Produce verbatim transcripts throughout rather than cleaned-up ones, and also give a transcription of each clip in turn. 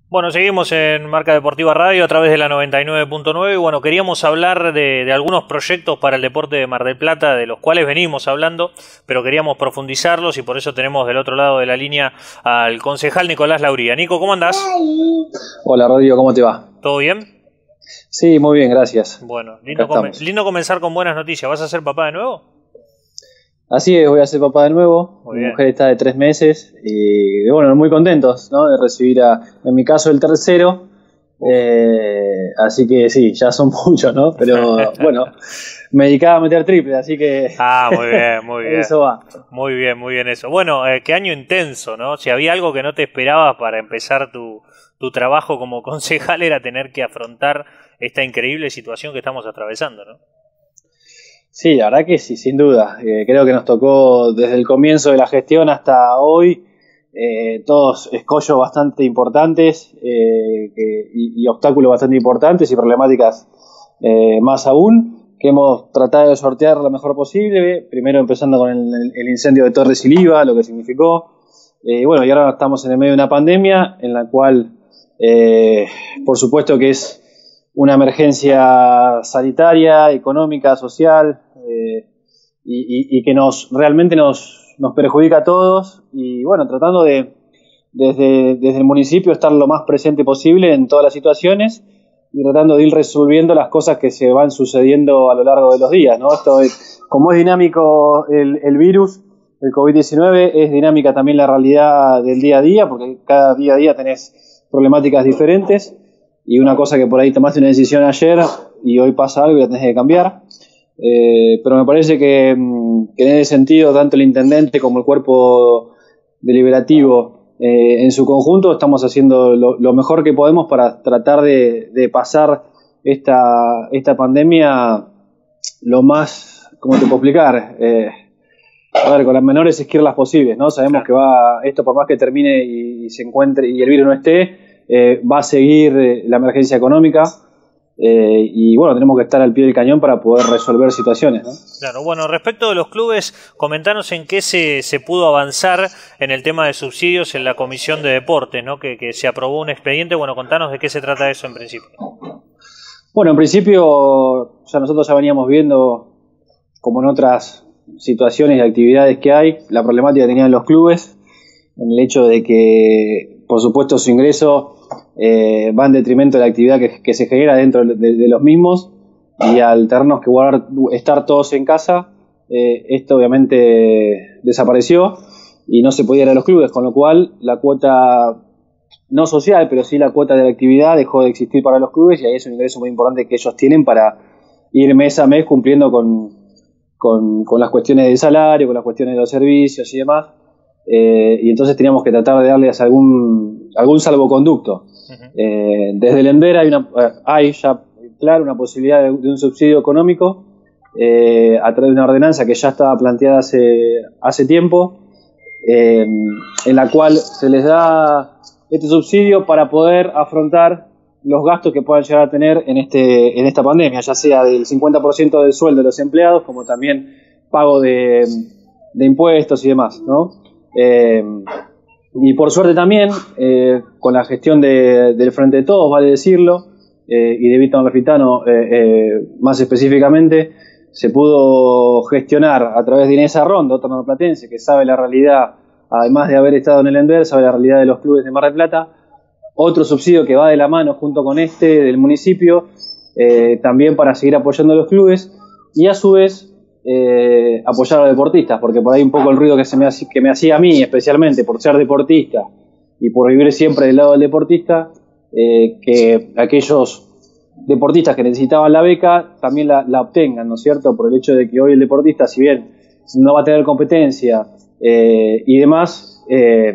Bueno, seguimos en Marca Deportiva Radio a través de la noventa y nueve punto nueve y bueno, queríamos hablar de, de algunos proyectos para el deporte de Mar del Plata, de los cuales venimos hablando, pero queríamos profundizarlos y por eso tenemos del otro lado de la línea al concejal Nicolás Lauría. Nico, ¿cómo andás? Hola Rodrigo, ¿cómo te va? ¿Todo bien? Sí, muy bien, gracias. Bueno, lindo, come lindo comenzar con buenas noticias. ¿Vas a ser papá de nuevo? Así es, voy a ser papá de nuevo. Muy Mi bien. mujer está de tres meses y bueno, muy contentos, ¿no? De recibir a, en mi caso, el tercero. Eh, así que sí, ya son muchos, ¿no? Pero bueno, me dedicaba a meter triple, así que Ah, muy bien, muy bien. eso va. Muy bien, muy bien eso. Bueno, eh, qué año intenso, ¿no? Si había algo que no te esperabas para empezar tu, tu trabajo como concejal era tener que afrontar esta increíble situación que estamos atravesando, ¿no? Sí, la verdad que sí, sin duda. Eh, creo que nos tocó desde el comienzo de la gestión hasta hoy eh, todos escollos bastante importantes eh, que, y, y obstáculos bastante importantes y problemáticas eh, más aún, que hemos tratado de sortear lo mejor posible, primero empezando con el, el incendio de Torres y Liva, lo que significó. Eh, bueno, y ahora estamos en el medio de una pandemia en la cual, eh, por supuesto que es una emergencia sanitaria, económica, social, eh, y, y, y que nos realmente nos, nos perjudica a todos. Y bueno, tratando de, desde, desde el municipio, estar lo más presente posible en todas las situaciones y tratando de ir resolviendo las cosas que se van sucediendo a lo largo de los días, ¿no? Esto es, como es dinámico el, el virus, el COVID diecinueve, es dinámica también la realidad del día a día, porque cada día a día tenés problemáticas diferentes. Y una cosa que por ahí tomaste una decisión ayer y hoy pasa algo y la tenés que cambiar. Eh, pero me parece que, que en ese sentido, tanto el intendente como el cuerpo deliberativo eh, en su conjunto estamos haciendo lo, lo mejor que podemos para tratar de, de pasar esta, esta pandemia lo más, ¿cómo te puedo explicar? Eh, a ver, con las menores esquirlas posibles, ¿no? Sabemos que va, esto por más que termine y, y se encuentre y el virus no esté, Eh, va a seguir eh, la emergencia económica eh, y bueno, tenemos que estar al pie del cañón para poder resolver situaciones, ¿no? Claro, bueno, respecto de los clubes, comentanos en qué se, se pudo avanzar en el tema de subsidios en la Comisión de Deportes, ¿no? Que, que se aprobó un expediente. Bueno, contanos de qué se trata eso en principio. Bueno, en principio, ya nosotros ya veníamos viendo, como en otras situaciones y actividades que hay, la problemática que tenían los clubes, en el hecho de que, por supuesto, su ingreso eh, va en detrimento de la actividad que, que se genera dentro de, de los mismos, y al tenernos que guardar, estar todos en casa, eh, esto obviamente desapareció y no se podía ir a los clubes, con lo cual la cuota no social, pero sí la cuota de la actividad dejó de existir para los clubes, y ahí es un ingreso muy importante que ellos tienen para ir mes a mes cumpliendo con, con, con las cuestiones del salario, con las cuestiones de los servicios y demás. Eh, y entonces teníamos que tratar de darles algún algún salvoconducto. Uh-huh. eh, desde el ENDER hay, una, hay ya, claro, una posibilidad de, de un subsidio económico eh, a través de una ordenanza que ya estaba planteada hace, hace tiempo, eh, en la cual se les da este subsidio para poder afrontar los gastos que puedan llegar a tener en, este, en esta pandemia, ya sea del cincuenta por ciento del sueldo de los empleados, como también pago de, de impuestos y demás, ¿no? Eh, y por suerte también, eh, con la gestión de, del Frente de Todos, vale decirlo, eh, y de Víctor Amalfitano eh, eh, más específicamente, se pudo gestionar a través de Inés Arrondo, otra marplatense que sabe la realidad, además de haber estado en el ENDER, sabe la realidad de los clubes de Mar del Plata, otro subsidio que va de la mano junto con este del municipio, eh, también para seguir apoyando a los clubes y a su vez Eh, apoyar a los deportistas, porque por ahí un poco el ruido que, se me, que me hacía a mí, especialmente por ser deportista y por vivir siempre del lado del deportista, eh, que aquellos deportistas que necesitaban la beca también la, la obtengan, ¿no es cierto? Por el hecho de que hoy el deportista, si bien no va a tener competencia eh, y demás, eh,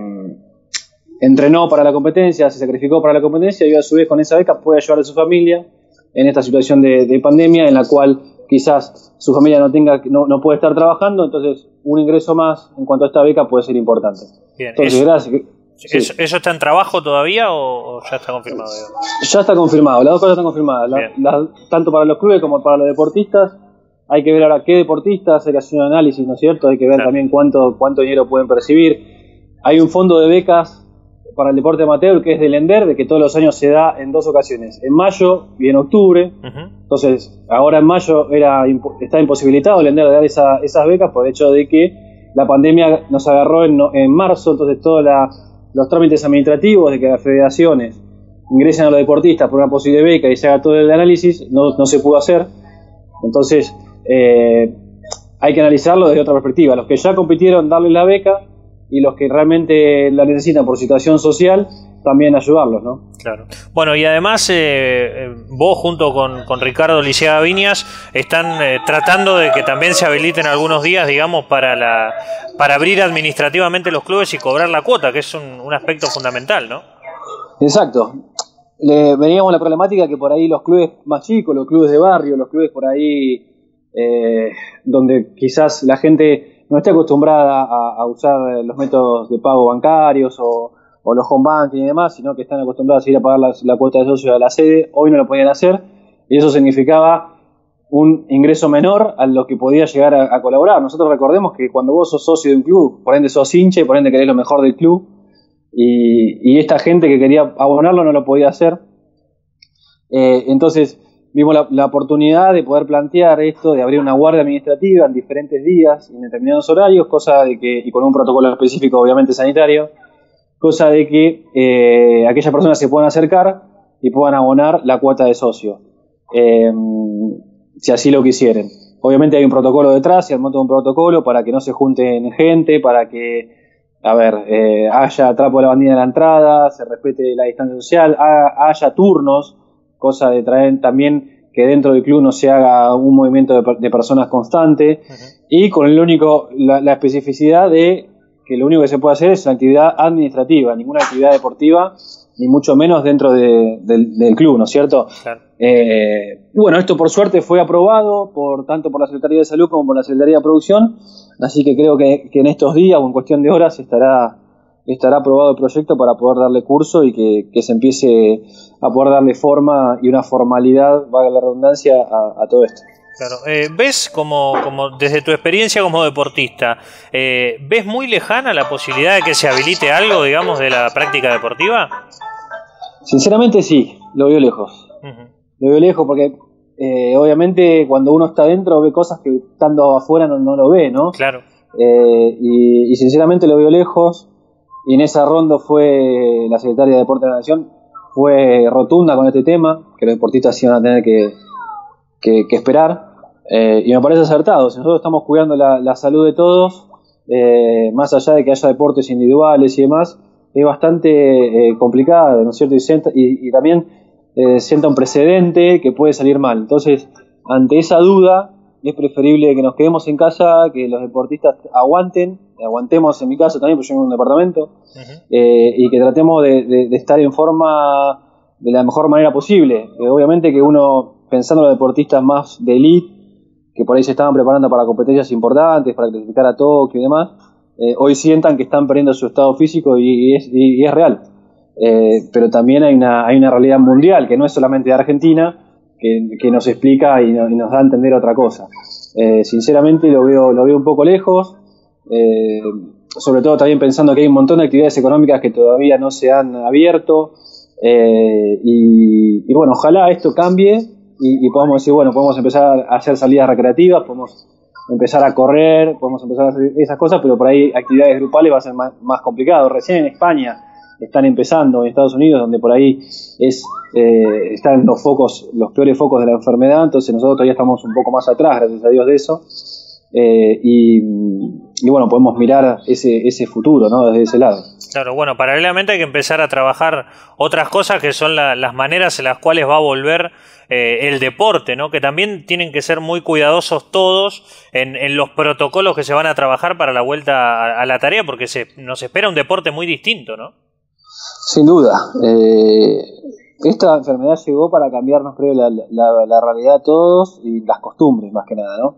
entrenó para la competencia, se sacrificó para la competencia y a su vez con esa beca puede ayudar a su familia en esta situación de, de pandemia en la cual quizás su familia no tenga, no, no puede estar trabajando, entonces un ingreso más en cuanto a esta beca puede ser importante. Bien, entonces, eso, gracias. Sí. ¿eso, ¿Eso está en trabajo todavía o, o ya está confirmado? Ya está confirmado, las dos cosas están confirmadas, la, la, tanto para los clubes como para los deportistas. Hay que ver ahora qué deportistas, hay que hacer un análisis, ¿no es cierto? Hay que ver claro. también cuánto, cuánto dinero pueden percibir. Hay un fondo de becas para el deporte amateur, que es del ENDER, de que todos los años se da en dos ocasiones, en mayo y en octubre. Uh-huh. Entonces, ahora en mayo era está imposibilitado el ENDER de dar esa, esas becas por el hecho de que la pandemia nos agarró en, en marzo, entonces todos los trámites administrativos de que las federaciones ingresen a los deportistas por una posible beca y se haga todo el análisis, no, no se pudo hacer. Entonces, eh, hay que analizarlo desde otra perspectiva. Los que ya compitieron, darles la beca, y los que realmente la necesitan por situación social, también ayudarlos, ¿no? Claro. Bueno, y además eh, vos junto con, con Ricardo Liceaga Viñas están eh, tratando de que también se habiliten algunos días, digamos, para la para abrir administrativamente los clubes y cobrar la cuota, que es un, un aspecto fundamental, ¿no? Exacto. Le, veníamos la problemática que por ahí los clubes más chicos, los clubes de barrio, los clubes por ahí eh, donde quizás la gente no esté acostumbrada a, a usar los métodos de pago bancarios o, o los home banking y demás, sino que están acostumbrados a ir a pagar la, la cuota de socio a la sede, hoy no lo podían hacer, y eso significaba un ingreso menor a lo que podía llegar a, a colaborar. Nosotros recordemos que cuando vos sos socio de un club, por ende sos hincha y por ende querés lo mejor del club, y, y esta gente que quería abonarlo no lo podía hacer. Eh, entonces vimos la, la oportunidad de poder plantear esto, de abrir una guardia administrativa en diferentes días, en determinados horarios, cosa de que, y con un protocolo específico obviamente sanitario, cosa de que eh, aquellas personas se puedan acercar y puedan abonar la cuota de socio, eh, si así lo quisieren. Obviamente hay un protocolo detrás, se armó todo un protocolo para que no se junten gente, para que, a ver, eh, haya trapo de lavandina en la entrada, se respete la distancia social, ha, haya turnos, cosa de traer también que dentro del club no se haga un movimiento de, de personas constante, uh-huh. Y con el único la, la especificidad de que lo único que se puede hacer es una actividad administrativa, ninguna actividad deportiva, ni mucho menos dentro de, de, del club, ¿no es cierto? Claro. Eh, bueno, esto por suerte fue aprobado por tanto por la Secretaría de Salud como por la Secretaría de Producción, así que creo que, que en estos días o en cuestión de horas estará estará aprobado el proyecto para poder darle curso y que, que se empiece a poder darle forma y una formalidad, valga la redundancia, a, a todo esto. Claro. Eh, ¿Ves como, como desde tu experiencia como deportista, eh, ves muy lejana la posibilidad de que se habilite algo, digamos, de la práctica deportiva? Sinceramente sí, lo veo lejos. Uh-huh. Lo veo lejos porque eh, obviamente cuando uno está adentro ve cosas que estando afuera no, no lo ve, ¿no? Claro. Eh, y, y sinceramente lo veo lejos. Y en esa ronda fue la Secretaria de Deporte de la Nación, fue rotunda con este tema, que los deportistas iban a tener que, que, que esperar, eh, y me parece acertado. Si nosotros estamos cuidando la, la salud de todos, eh, más allá de que haya deportes individuales y demás, es bastante eh, complicado, ¿no es cierto? Y, sienta, y, y también eh, sienta un precedente que puede salir mal. Entonces, ante esa duda, es preferible que nos quedemos en casa, que los deportistas aguanten, aguantemos en mi caso también, porque yo vivo en un departamento, uh-huh. eh, y que tratemos de, de, de estar en forma de la mejor manera posible. Eh, obviamente que uno, pensando en los deportistas más de elite, que por ahí se estaban preparando para competencias importantes, para clasificar a Tokio y demás, eh, hoy sientan que están perdiendo su estado físico y, y, es, y, y es real. Eh, pero también hay una, hay una realidad mundial, que no es solamente de Argentina, que, que nos explica y, no, y nos da a entender otra cosa. Eh, sinceramente lo veo, lo veo un poco lejos, eh, sobre todo también pensando que hay un montón de actividades económicas que todavía no se han abierto, eh, y, y bueno, ojalá esto cambie y, y podamos decir, bueno, podemos empezar a hacer salidas recreativas, podemos empezar a correr, podemos empezar a hacer esas cosas, pero por ahí actividades grupales va a ser más, más complicado. Recién en España están empezando, en Estados Unidos, donde por ahí es eh, están los focos, los peores focos de la enfermedad, entonces nosotros todavía estamos un poco más atrás, gracias a Dios, de eso, eh, y, y bueno, podemos mirar ese, ese futuro, ¿no? Desde ese lado. Claro, bueno, paralelamente hay que empezar a trabajar otras cosas que son la, las maneras en las cuales va a volver eh, el deporte, ¿no? Que también tienen que ser muy cuidadosos todos en, en los protocolos que se van a trabajar para la vuelta a, a la tarea, porque se, nos espera un deporte muy distinto, ¿no? Sin duda. Eh, esta enfermedad llegó para cambiarnos, creo, la, la, la realidad a todos y las costumbres, más que nada, ¿no?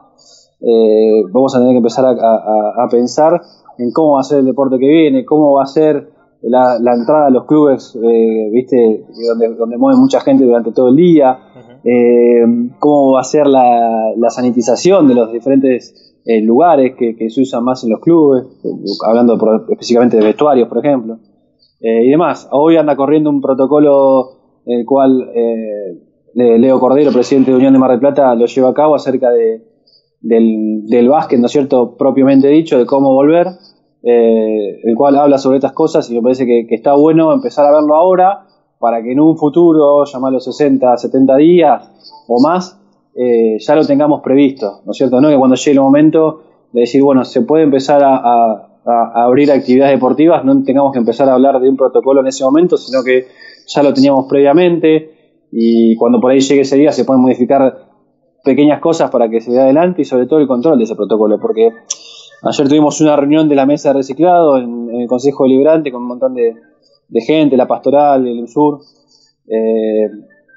Eh, vamos a tener que empezar a, a, a pensar en cómo va a ser el deporte que viene, cómo va a ser la, la entrada a los clubes, eh, viste, donde, donde mueve mucha gente durante todo el día, uh-huh. eh, cómo va a ser la, la sanitización de los diferentes eh, lugares que, que se usan más en los clubes, hablando por, específicamente de vestuarios, por ejemplo. eh, y demás. Hoy anda corriendo un protocolo el cual eh, Leo Cordero, presidente de Unión de Mar del Plata, lo lleva a cabo acerca de, del, del básquet, ¿no es cierto?, propiamente dicho, de cómo volver, eh, el cual habla sobre estas cosas y me parece que, que está bueno empezar a verlo ahora para que en un futuro, llamarlo sesenta, setenta días o más, eh, ya lo tengamos previsto, ¿no es cierto? No que cuando llegue el momento de decir, bueno, se puede empezar a, a, a abrir actividades deportivas, no tengamos que empezar a hablar de un protocolo en ese momento, sino que ya lo teníamos previamente y cuando por ahí llegue ese día se pueden modificar pequeñas cosas para que se dé adelante y sobre todo el control de ese protocolo, porque ayer tuvimos una reunión de la mesa de reciclado en, en el Consejo Deliberante con un montón de, de gente, la pastoral, el UNSUR, eh,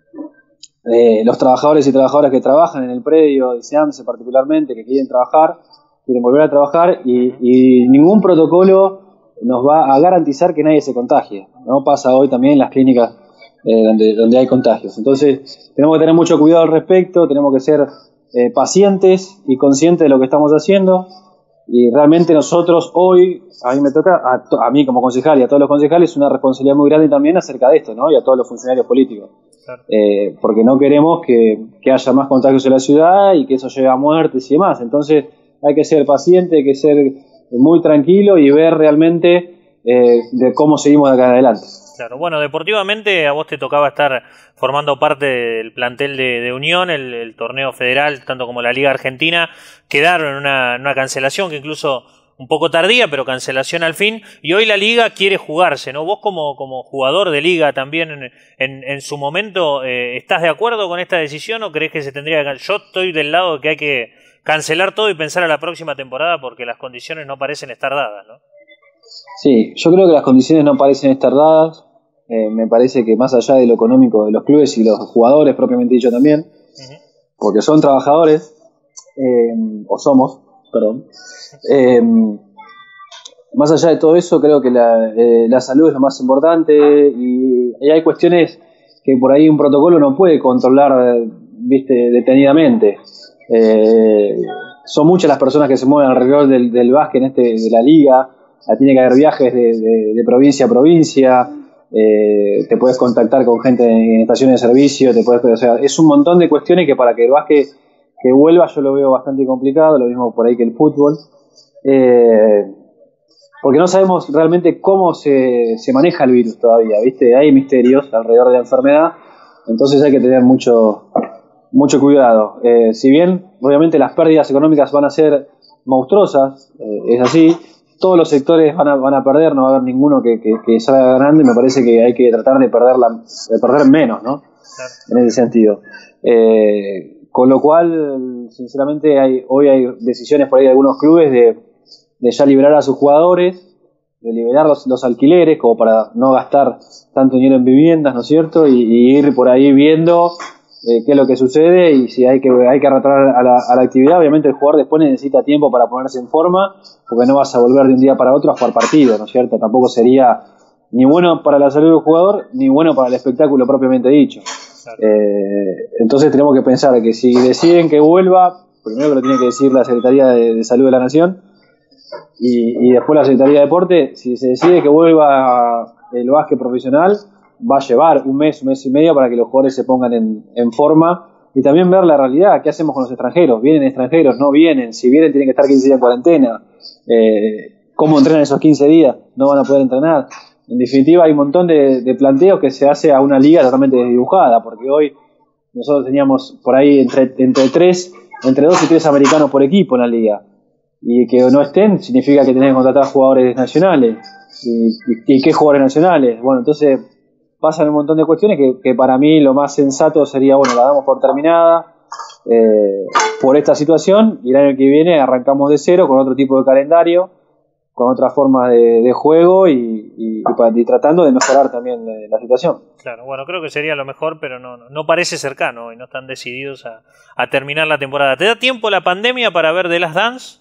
eh, los trabajadores y trabajadoras que trabajan en el predio de SEAMSE particularmente, que quieren trabajar, quieren volver a trabajar y, y ningún protocolo nos va a garantizar que nadie se contagie, ¿no? Pasa hoy también en las clínicas eh, donde, donde hay contagios. Entonces tenemos que tener mucho cuidado al respecto, tenemos que ser eh, pacientes y conscientes de lo que estamos haciendo. Y realmente nosotros hoy, a mí me toca, a, to, a mí como concejal y a todos los concejales, una responsabilidad muy grande también acerca de esto, ¿no? Y a todos los funcionarios políticos. Claro. Eh, porque no queremos que, que haya más contagios en la ciudad y que eso lleve a muertes y demás. Entonces hay que ser paciente, hay que ser muy tranquilo y ver realmente eh, de cómo seguimos de acá en adelante. Claro, bueno, deportivamente a vos te tocaba estar formando parte del plantel de, de Unión, el, el torneo federal, tanto como la Liga Argentina, quedaron en una, en una cancelación que incluso un poco tardía, pero cancelación al fin, y hoy la Liga quiere jugarse, ¿no? Vos como, como jugador de Liga también en, en, en su momento, eh, ¿estás de acuerdo con esta decisión o crees que se tendría que... Yo estoy del lado de que hay que cancelar todo y pensar a la próxima temporada porque las condiciones no parecen estar dadas, ¿no? Sí, yo creo que las condiciones no parecen estar dadas. Eh, me parece que más allá de lo económico de los clubes y los jugadores propiamente dicho también, uh-huh. porque son trabajadores, eh, o somos, perdón, eh, más allá de todo eso creo que la, eh, la salud es lo más importante y, y hay cuestiones que por ahí un protocolo no puede controlar, viste, detenidamente. Eh, son muchas las personas que se mueven alrededor del, del básquet en este, de la liga, tiene que haber viajes de, de, de provincia a provincia. Eh, te puedes contactar con gente en estaciones de servicio, te puedes, o sea, es un montón de cuestiones que para que el básquet que vuelva yo lo veo bastante complicado, lo mismo por ahí que el fútbol, eh, porque no sabemos realmente cómo se, se maneja el virus todavía, ¿viste? Hay misterios alrededor de la enfermedad, entonces hay que tener mucho, mucho cuidado. Eh, si bien obviamente las pérdidas económicas van a ser monstruosas, eh, es así. Todos los sectores van a, van a perder, no va a haber ninguno que, que, que salga ganando y me parece que hay que tratar de perder, la, de perder menos, ¿no? Claro. En ese sentido. Eh, con lo cual, sinceramente, hay, hoy hay decisiones por ahí de algunos clubes de, de ya liberar a sus jugadores, de liberar los, los alquileres, como para no gastar tanto dinero en viviendas, ¿no es cierto? Y, y ir por ahí viendo eh, qué es lo que sucede y si hay que, hay que retornar a la, a la actividad. Obviamente el jugador después necesita tiempo para ponerse en forma, porque no vas a volver de un día para otro a jugar partido, ¿no es cierto? Tampoco sería ni bueno para la salud del jugador, ni bueno para el espectáculo propiamente dicho. Claro. Eh, entonces tenemos que pensar que si deciden que vuelva, primero que lo tiene que decir la Secretaría de, de Salud de la Nación, y, y después la Secretaría de Deporte, si se decide que vuelva el básquet profesional, va a llevar un mes, un mes y medio para que los jugadores se pongan en, en forma y también ver la realidad, qué hacemos con los extranjeros, vienen extranjeros, no vienen, si vienen tienen que estar quince días en cuarentena, eh, cómo entrenan esos quince días, no van a poder entrenar. En definitiva hay un montón de, de planteos que se hace a una liga totalmente desdibujada, porque hoy nosotros teníamos por ahí entre, entre tres, entre dos y tres americanos por equipo en la liga, y que no estén significa que tenés que contratar jugadores nacionales, y, y, y qué jugadores nacionales, bueno, entonces pasan un montón de cuestiones que, que para mí lo más sensato sería, bueno, la damos por terminada eh, por esta situación y el año que viene arrancamos de cero con otro tipo de calendario, con otra forma de, de juego y, y, y, y tratando de mejorar también eh, la situación. Claro, bueno, creo que sería lo mejor, pero no, no parece cercano y no están decididos a, a terminar la temporada. ¿Te da tiempo la pandemia para ver The Last Dance?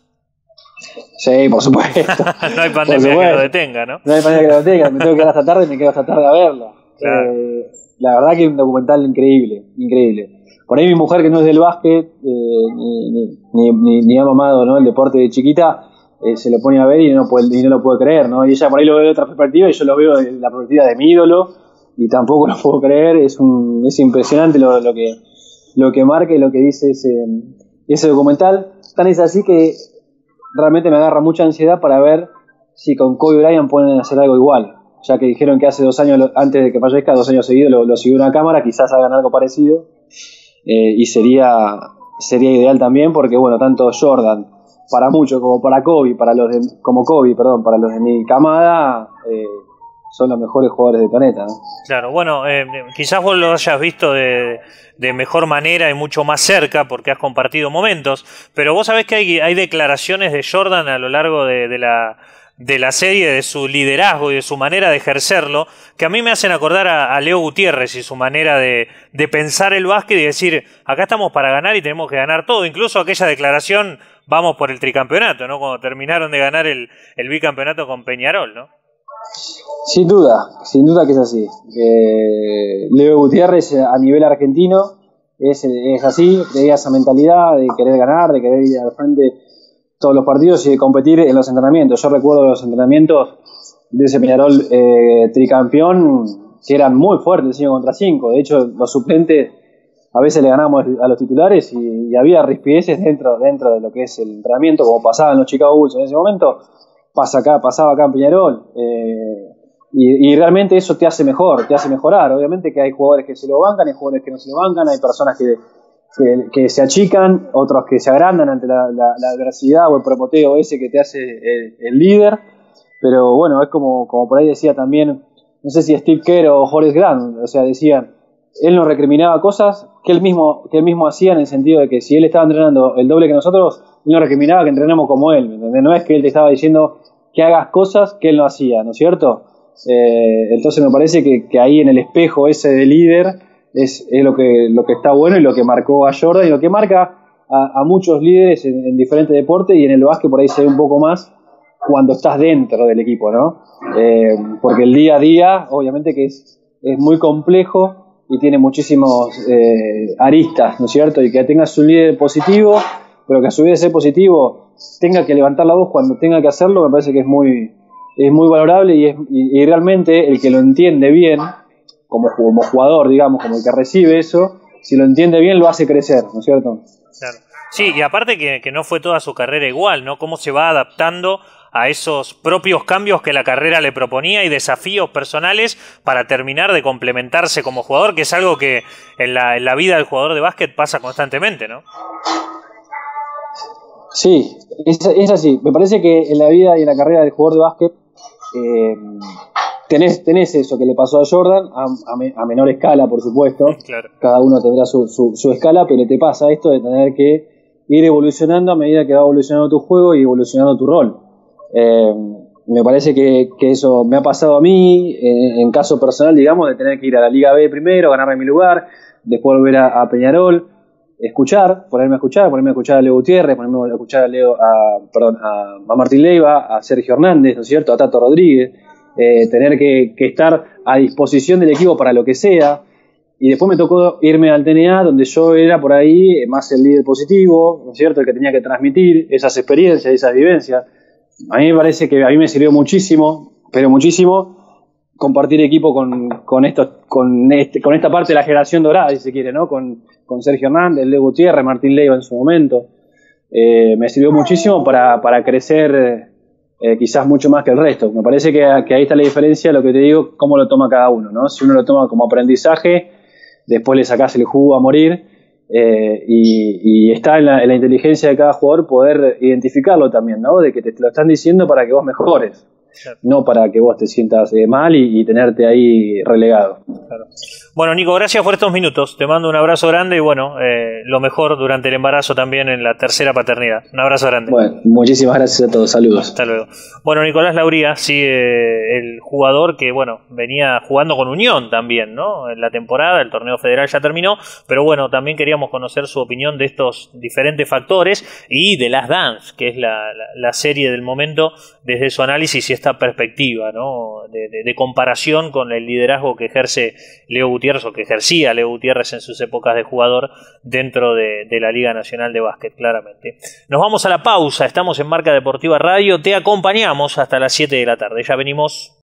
Sí, por supuesto. No hay pandemia que lo detenga, ¿no? No hay pandemia que lo detenga, me tengo que quedar hasta tarde y me quedo hasta tarde a verla. Claro. Eh, la verdad que es un documental increíble, increíble. Por ahí mi mujer, que no es del básquet, eh, ni, ni, ni, ni ha mamado, ¿no?, el deporte de chiquita, eh, se lo pone a ver y no, puede, y no lo puede creer, ¿no? Y ella por ahí lo ve de otra perspectiva y yo lo veo de la perspectiva de mi ídolo y tampoco lo puedo creer. Es un es impresionante lo, lo que lo que marca y lo que dice ese, ese documental. Tan es así que realmente me agarra mucha ansiedad para ver si con Kobe Bryant pueden hacer algo igual, ya que dijeron que hace dos años, antes de que fallezca, dos años seguidos lo, lo siguió una cámara, quizás hagan algo parecido, eh, y sería sería ideal también, porque bueno, tanto Jordan para muchos como para Kobe, para los de, como Kobe, perdón, para los de mi camada, eh, son los mejores jugadores del planeta, ¿no? Claro, bueno, eh, quizás vos lo hayas visto de, de mejor manera y mucho más cerca porque has compartido momentos, pero vos sabés que hay, hay declaraciones de Jordan a lo largo de, de la de la serie, de su liderazgo y de su manera de ejercerlo, que a mí me hacen acordar a, a Leo Gutiérrez y su manera de, de pensar el básquet y decir, acá estamos para ganar y tenemos que ganar todo, incluso aquella declaración, vamos por el tricampeonato, ¿no? Cuando terminaron de ganar el, el bicampeonato con Peñarol, ¿no? Sin duda, sin duda que es así. Eh, Leo Gutiérrez a nivel argentino es, es así, de esa mentalidad de querer ganar, de querer ir al frente todos los partidos y de competir en los entrenamientos. Yo recuerdo los entrenamientos de ese Peñarol eh, tricampeón, que eran muy fuertes, cinco contra cinco. De hecho, los suplentes a veces le ganamos a los titulares y, y había rispideces dentro, dentro de lo que es el entrenamiento, como pasaba en los Chicago Bulls en ese momento, pasa acá, pasaba acá en Peñarol. Eh, y, y realmente eso te hace mejor, te hace mejorar. Obviamente que hay jugadores que se lo bancan, hay jugadores que no se lo bancan, hay personas que Que, que se achican, otros que se agrandan ante la, la, la adversidad o el promoteo ese que te hace el, el líder, pero bueno, es como, como por ahí decía también, no sé si Steve Kerr o Horace Grant, o sea, decían, él nos recriminaba cosas que él mismo, que él mismo hacía, en el sentido de que si él estaba entrenando el doble que nosotros, él nos recriminaba que entrenemos como él, ¿entendés? No es que él te estaba diciendo que hagas cosas que él no hacía, ¿no es cierto? Eh, entonces me parece que, que ahí en el espejo ese de líder Es, es lo que lo que está bueno y lo que marcó a Jordan y lo que marca a, a muchos líderes en, en diferentes deportes, y en el básquet por ahí se ve un poco más cuando estás dentro del equipo, ¿no? Eh, porque el día a día obviamente que es, es muy complejo y tiene muchísimos eh, aristas, ¿no es cierto? Y que tengas un líder positivo, pero que a su vez ese positivo tenga que levantar la voz cuando tenga que hacerlo, me parece que es muy, es muy valorable y, es, y, y realmente el que lo entiende bien, Como, como jugador, digamos, como el que recibe eso, si lo entiende bien lo hace crecer, ¿no es cierto? Claro. Sí, y aparte que, que no fue toda su carrera igual, ¿no? Cómo se va adaptando a esos propios cambios que la carrera le proponía y desafíos personales para terminar de complementarse como jugador, que es algo que en la, en la vida del jugador de básquet pasa constantemente, ¿no? Sí, es, es así. Me parece que en la vida y en la carrera del jugador de básquet eh, Tenés, tenés eso que le pasó a Jordan, a, a, me, a menor escala, por supuesto. Claro. Cada uno tendrá su, su, su escala, pero te pasa esto de tener que ir evolucionando a medida que va evolucionando tu juego y evolucionando tu rol. Eh, me parece que, que eso me ha pasado a mí, en, en caso personal, digamos, de tener que ir a la Liga B primero, ganarme mi lugar, después volver a, a Peñarol, escuchar, ponerme a escuchar, ponerme a escuchar a Leo Gutiérrez, ponerme a escuchar a Leo, a, perdón, a, a Martín Leiva, a Sergio Hernández, ¿no es cierto?, a Tato Rodríguez. Eh, tener que, que estar a disposición del equipo para lo que sea, y después me tocó irme al T N A, donde yo era por ahí más el líder positivo, ¿no es cierto?, el que tenía que transmitir esas experiencias, esas vivencias. A mí me parece que a mí me sirvió muchísimo, pero muchísimo, compartir equipo con, con, estos, con, este, con esta parte de la generación dorada, si se quiere, ¿no?, con, con Sergio Hernández, Leo Gutiérrez, Martín Leiva en su momento. Eh, me sirvió muchísimo para, para crecer. Eh, quizás mucho más que el resto. Me parece que, que ahí está la diferencia, lo que te digo, cómo lo toma cada uno, ¿no? Si uno lo toma como aprendizaje, después le sacás el jugo a morir, eh, y, y está en la, en la inteligencia de cada jugador poder identificarlo también, ¿no? De que te, te lo están diciendo para que vos mejores, claro, no para que vos te sientas eh, mal y, y tenerte ahí relegado. Claro. Bueno, Nico, gracias por estos minutos. Te mando un abrazo grande y bueno, eh, lo mejor durante el embarazo también en la tercera paternidad. Un abrazo grande. Bueno, muchísimas gracias a todos. Saludos. Hasta luego. Bueno, Nicolás Lauría, sigue el jugador que, bueno, venía jugando con Unión también, ¿no? En la temporada, el torneo federal ya terminó, pero bueno, también queríamos conocer su opinión de estos diferentes factores y de Last Dance, que es la, la, la serie del momento, desde su análisis y está esta perspectiva, ¿no? de, de, de comparación con el liderazgo que ejerce Leo Gutiérrez o que ejercía Leo Gutiérrez en sus épocas de jugador dentro de, de la Liga Nacional de Básquet, claramente. Nos vamos a la pausa, estamos en Marca Deportiva Radio, te acompañamos hasta las siete de la tarde, ya venimos.